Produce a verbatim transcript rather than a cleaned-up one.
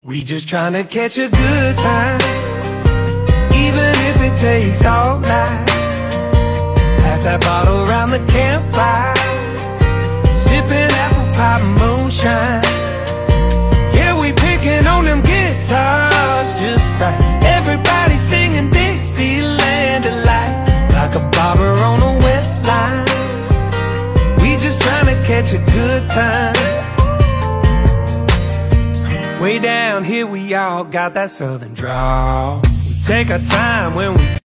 We just tryna catch a good time, even if it takes all night. Pass that bottle around the campfire, sipping apple pie moonshine. Yeah, we picking on them guitars just right. Everybody singing Dixieland delight, like a bobber on a wet line. We just tryna catch a good time. Way down here we all got that southern drawl. We take our time when we